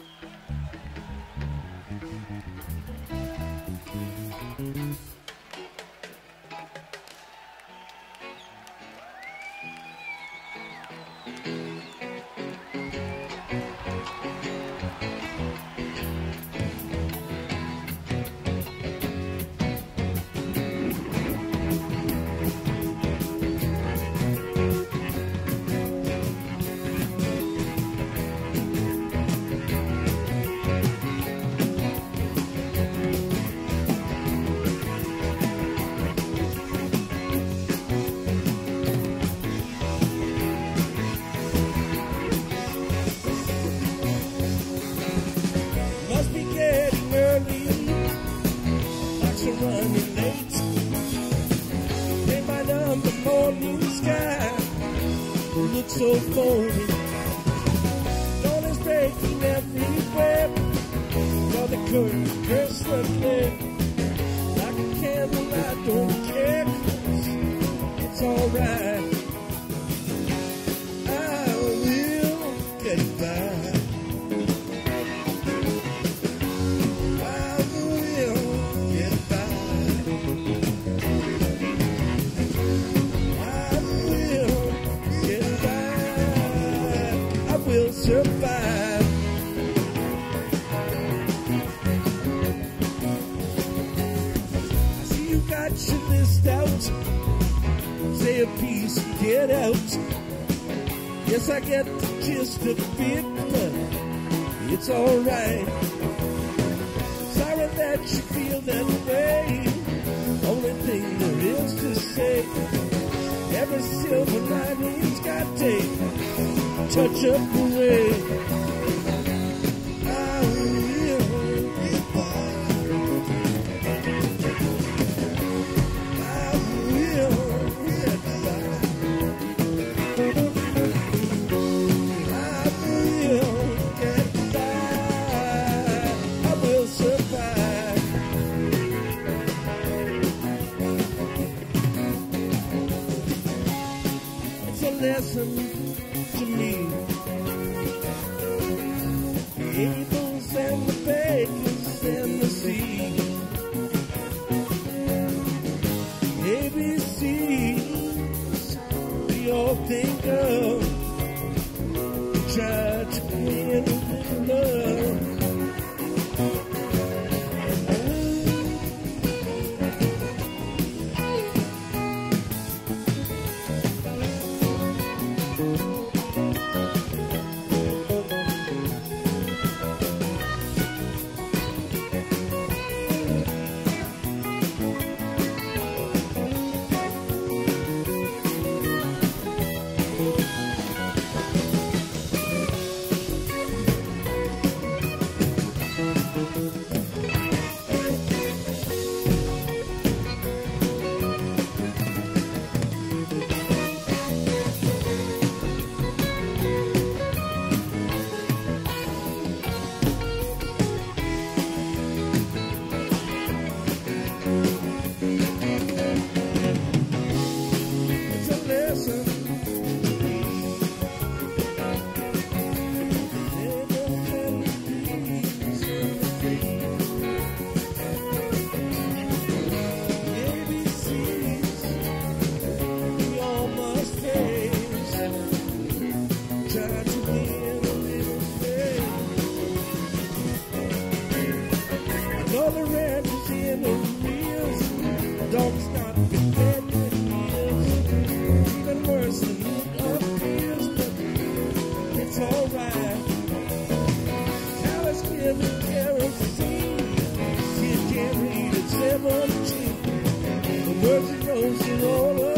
So phony, dawn is breaking everywhere. Draw the curtain, curse the flare. Like a candle, I don't care, 'cause it's alright. I will get by. I will get by. Survive. I see you got your list out. Say a piece and get out. Yes, I get the gist of it, but it's alright. Sorry that you feel that way. Only thing there is to say, every silver lining's got tape. Touch up the way. I will get by. I will get by. I will get by. I will survive. It's a lesson to me. The Abels and the Bakers and the sea. ABCs we all think of. Try to win with love. Dogs not defending years, even worse than it appears, but it's alright. Now it's giving kerosene, kid can't read at 17. The birds and roses all